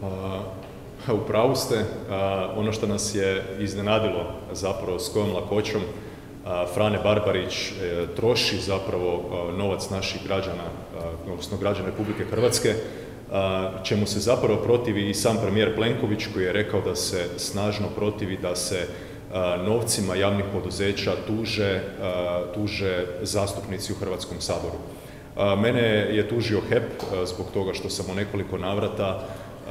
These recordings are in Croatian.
U pravu ste. Ono što nas je iznenadilo zapravo s kojom lakoćom Frane Barbarić troši zapravo novac naših građana, odnosno građana Republike Hrvatske, čemu se zapravo protivi i sam premijer Plenković, koji je rekao da se snažno protivi da se novcima javnih poduzeća tuže zastupnici u Hrvatskom saboru. Mene je tužio HEP zbog toga što sam u nekoliko navrata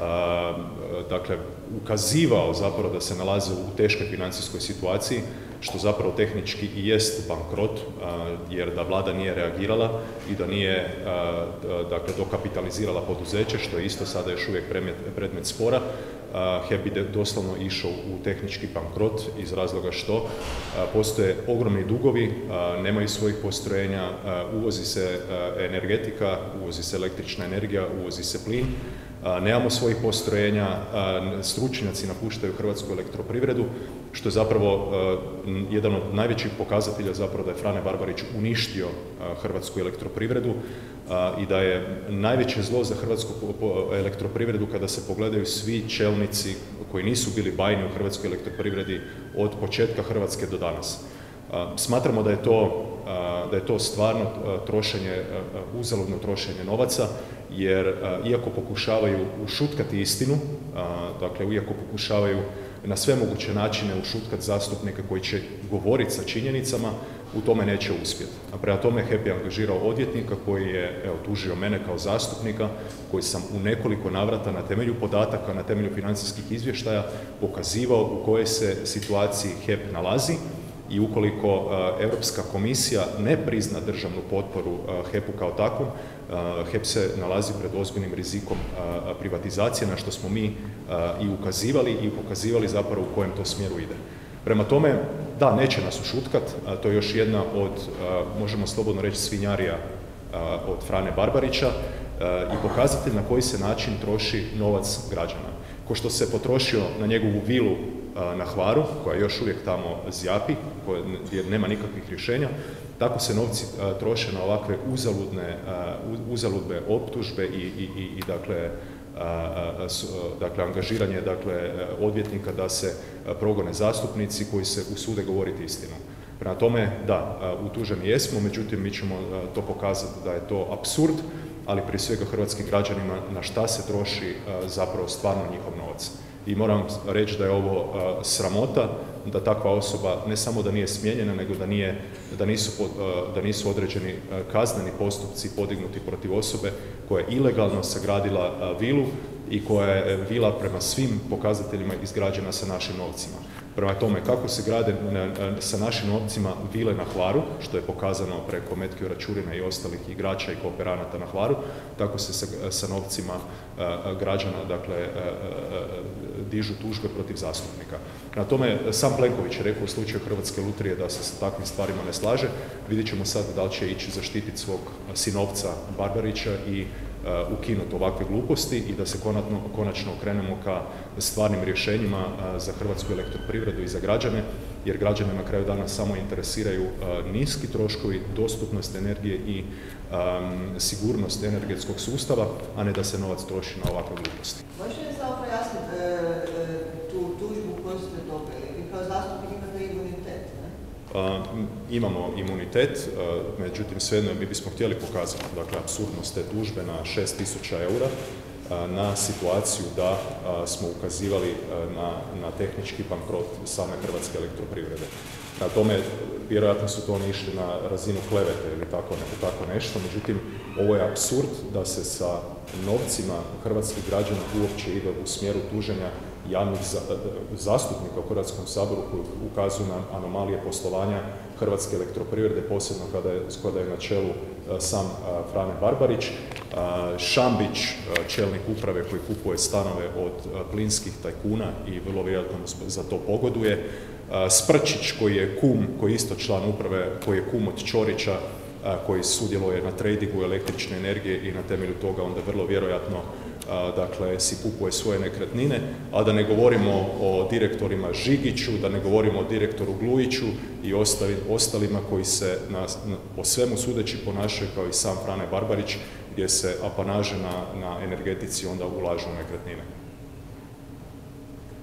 dakle, ukazivao zapravo da se nalaze u teškoj financijskoj situaciji, što zapravo tehnički i jest bankrot, jer da vlada nije reagirala i da nije dakle, dokapitalizirala poduzeće, što je isto sada još uvijek predmet spora, HEP bi doslovno išao u tehnički bankrot iz razloga što postoje ogromni dugovi, nemaju svojih postrojenja, uvozi se energetika, uvozi se električna energija, uvozi se plin, nemamo svojih postrojenja, stručnjaci napuštaju Hrvatsku elektroprivredu, što je zapravo jedan od najvećih pokazatelja zapravo da je Frane Barbarić uništio Hrvatsku elektroprivredu i da je najveće zlo za Hrvatsku elektroprivredu kada se pogledaju svi čelnici koji nisu bili bajni u Hrvatskoj elektroprivredi od početka Hrvatske do danas. Smatramo da je to stvarno trošenje, uzaludno trošenje novaca, jer iako pokušavaju ušutkati istinu, dakle iako pokušavaju na sve moguće načine ušutkati zastupnike koji će govoriti sa činjenicama, u tome neće uspjeti. A prema tome HEP je angažirao odvjetnika koji je tužio mene kao zastupnika, koji sam u nekoliko navrata na temelju podataka, na temelju financijskih izvještaja pokazivao u kojoj se situaciji HEP nalazi i ukoliko Europska komisija ne prizna državnu potporu HEP-u kao takvom, HEP se nalazi pred ozbiljnim rizikom privatizacije, na što smo mi i ukazivali i pokazivali zapravo u kojem to smjeru ide. Prema tome, da, neće nas ušutkat, to je još jedna od, možemo slobodno reći, svinjarija od Frane Barbarića i pokazatelj na koji se način troši novac građana. Ko što se potrošio na njegovu vilu na Hvaru, koja još uvijek tamo zjapi, gdje nema nikakvih rješenja, tako se novci troše na ovakve uzaludne optužbe i dakle, angažiranje odvjetnika da se progone zastupnici koji se usude govoriti istinu. Prema tome, da, utuženi jesmo, međutim mi ćemo to pokazati da je to apsurd, ali prije svega hrvatskim građanima na šta se troši zapravo stvarno njihov novac. I moram reći da je ovo sramota, da takva osoba ne samo da nije smijenjena, nego da nisu određeni kazneni postupci podignuti protiv osobe koja je ilegalno sagradila vilu i koja je vila prema svim pokazateljima izgrađena sa našim novcima. Prema tome, kako se grade sa našim novcima vile na Hvaru, što je pokazano preko Metkiora Ćurina i ostalih igrača i kooperanata na Hvaru, tako se sa novcima građana, dakle, dižu tužbe protiv zastupnika. Na tome, sam Plenković je rekao u slučaju Hrvatske lutrije da se sa takvim stvarima ne slaže. Vidjet ćemo sad da li će ići zaštititi svog sinovca Barbarića i ukinuti ovakve gluposti i da se konačno okrenemo ka stvarnim rješenjima za Hrvatsku elektroprivredu i za građane, jer građane na kraju dana samo interesiraju niski troškovi, dostupnost energije i sigurnost energetskog sustava, a ne da se novac troši na ovakve gluposti. Možete li samo pojasniti tu tužbu koju ste dobili? Vi kao zastupnik imate imunitet, ne? Imamo imunitet, međutim svejedno mi bismo htjeli pokazati apsurdnost te tužbe na 6.000 eura, na situaciju da smo ukazivali na tehnički bankrot same Hrvatske elektroprivrede. Na tome, vjerojatno su to oni išli na razinu klevete ili tako nešto, međutim, ovo je apsurd da se sa novcima hrvatskih građana uopće ide u smjeru tuženja javnih zastupnika u Hrvatskom saboru koji ukazuju na anomalije poslovanja Hrvatske elektroprivrede, posebno kada je na čelu sam Frane Barbarić, Šambić, čelnik uprave koji kupuje stanove od plinskih tajkuna i vrlo vjerojatno za to pogoduje, Sprčić koji je isto član uprave, koji je kum od Ćorića, koji sudjeluje na tradingu električne energije i na temelju toga onda vrlo vjerojatno si kupuje svoje nekretnine, a da ne govorimo o direktorima Žigiću, da ne govorimo o direktoru Glujiću i ostalima koji se po svemu sudeći ponašaju kao i sam Frane Barbarić, gdje se apanaže na energetici onda ulažu u nekretnine.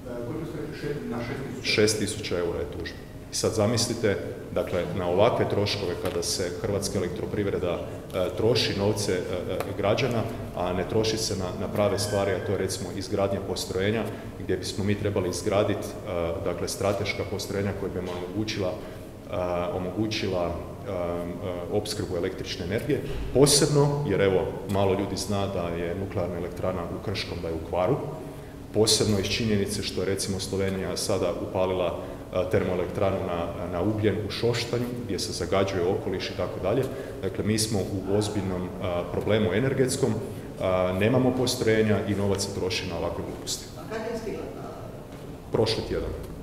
Koliko ste rekli, na 6.000 eura je tužba. I sad zamislite, dakle, na ovakve troškove kada se Hrvatska elektroprivreda troši novce građana, a ne troši se na prave stvari, a to je recimo izgradnja postrojenja, gdje bismo mi trebali izgraditi dakle, strateška postrojenja koja bi omogućila opskrbu električne energije, posebno, jer evo, malo ljudi zna da je nuklearna elektrana u Krškom, da je u kvaru, posebno iz činjenice što je recimo Slovenija sada upalila termoelektranu na ugljen u Šoštanju, gdje se zagađuje okoliš i tako dalje. Dakle, mi smo u ozbiljnom problemu energetskom, nemamo postrojenja i novac se troši na ovakve gluposti. A kad je stigla? Prošli tjedan.